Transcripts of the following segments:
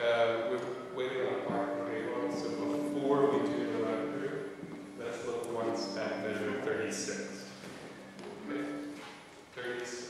we're waiting on a parking table, so before we do the run through, let's look once at measure 36. Okay, 36.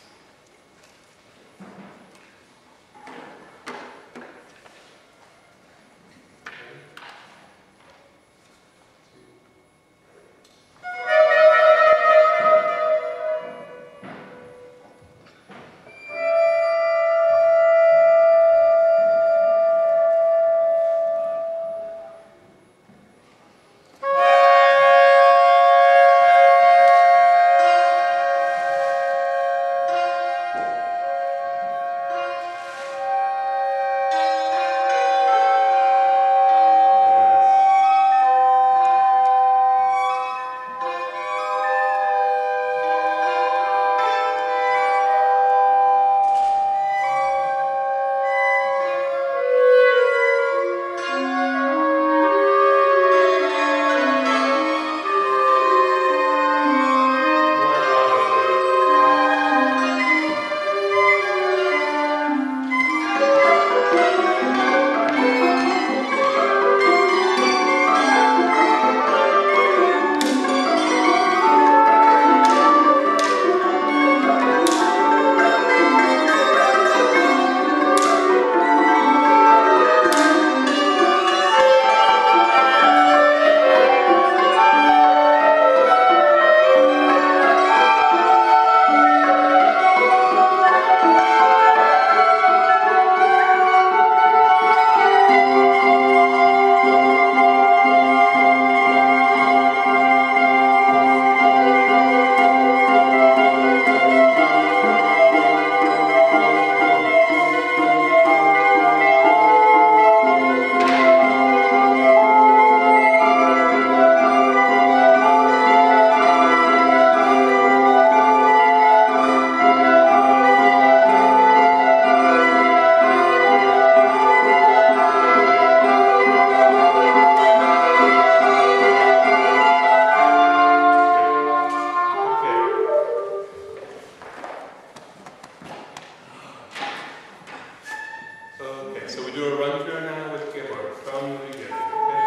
So we do a run through now with Gabor from the beginning, okay?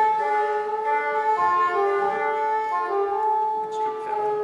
Extra piano.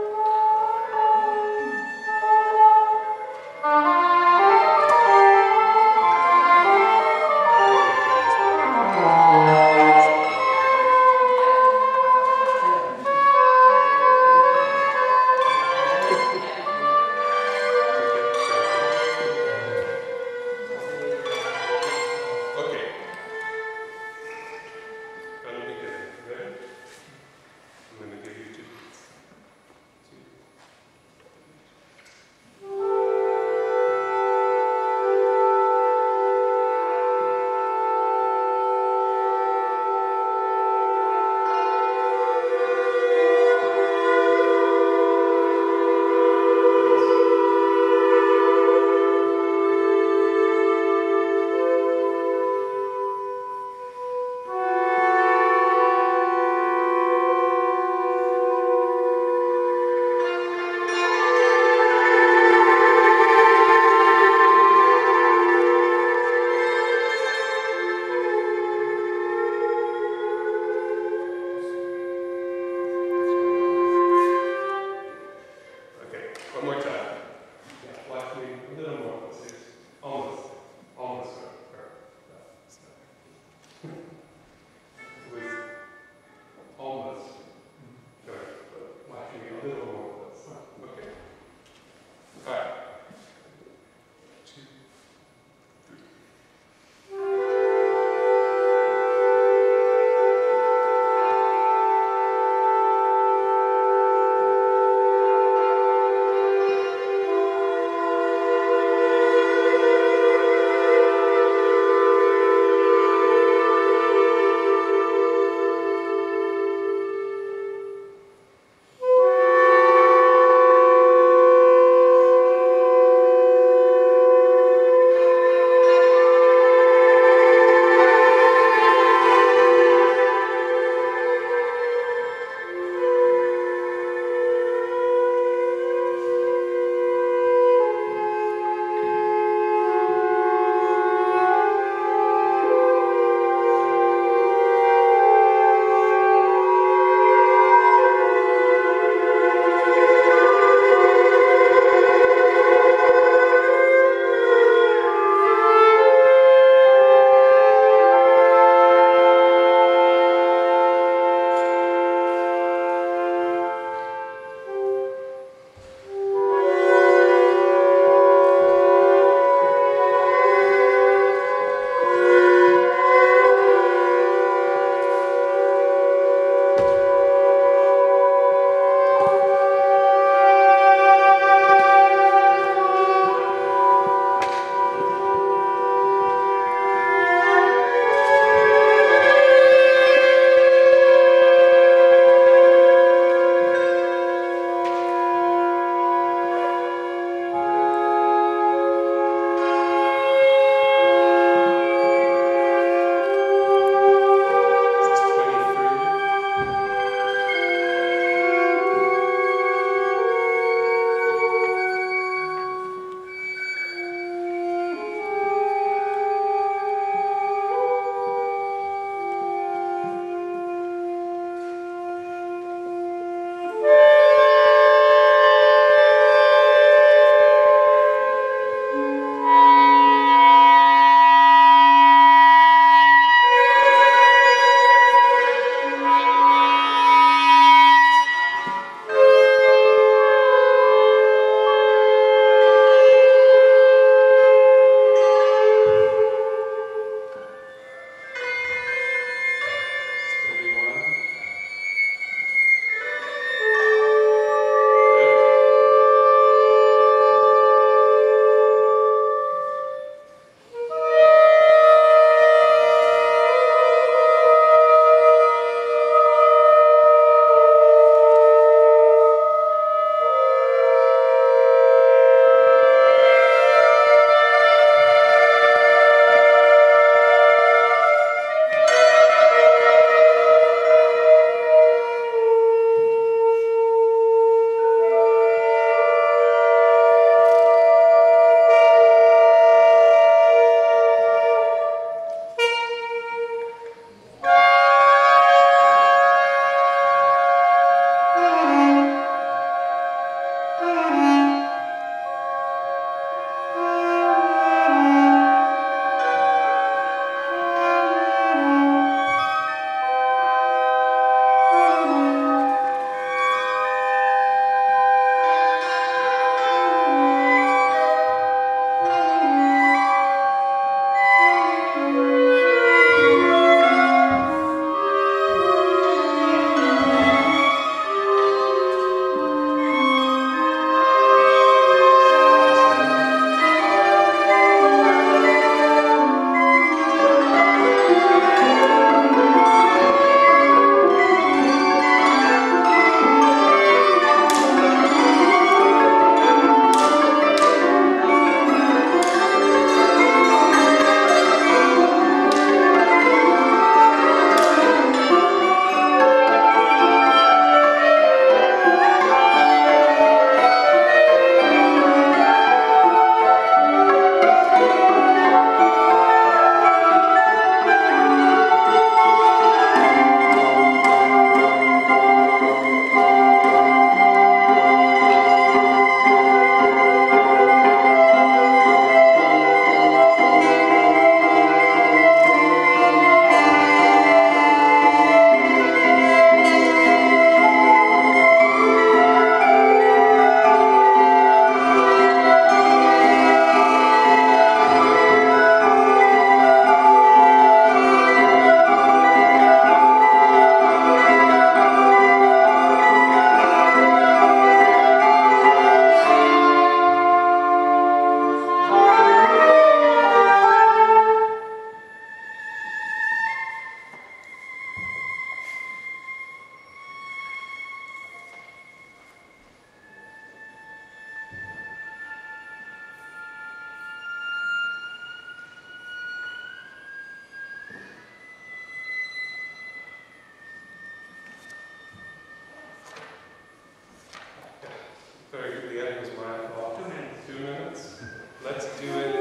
again was my fault. 2 minutes. 2 minutes. Let's do it.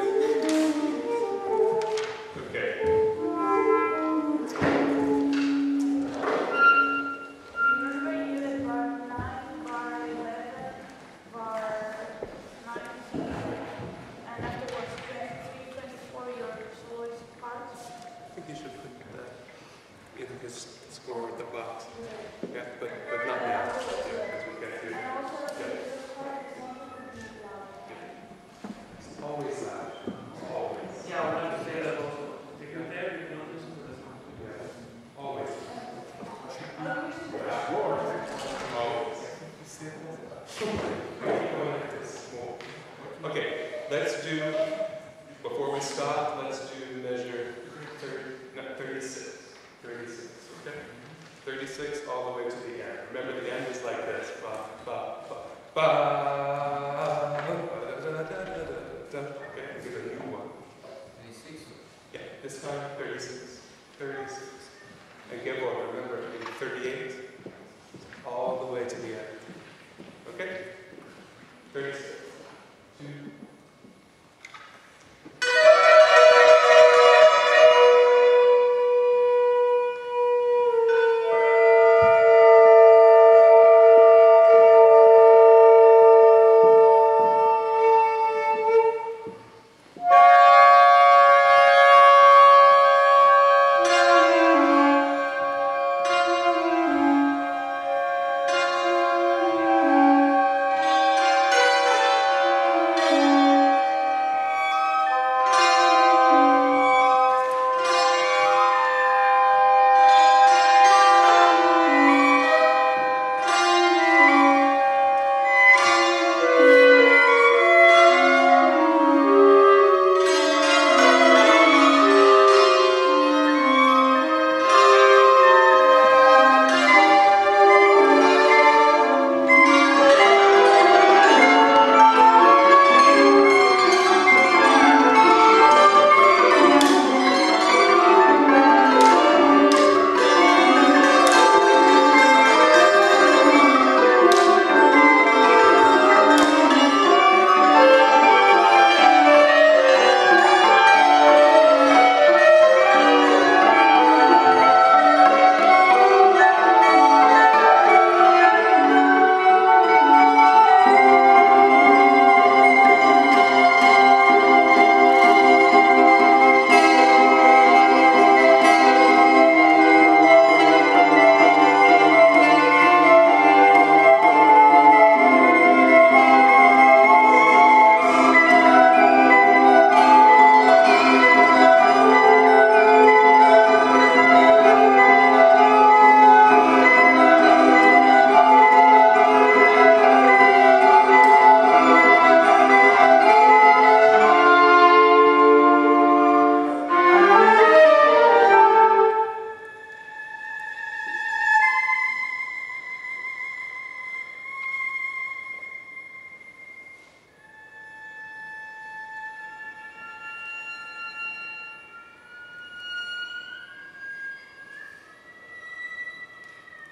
Okay. Remember unit bar 9, bar 11, bar 19, and afterwards 23, 24, your choice parts. I think you should put that in his score at the box. Yeah, but not now. Yeah, as we get to. And also the Yeah. user part is also going to be loud. It's always loud. Always. Yeah, I want to say that also. If you're there, you cannot listen to the sound. Yeah. Always. Always. Okay, let's do, before we stop, let's do measure 36. 36, okay? 36 all the way to the end. Remember, the end is like this. Ba, ba, ba, ba, ba, da, da, da, da, da. Okay, we get a new one. 36. Yeah, this time 36. 36. And give one, remember, 38 all the way to the end. Okay? 36. 2.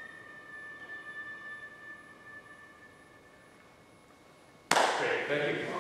Great, thank you.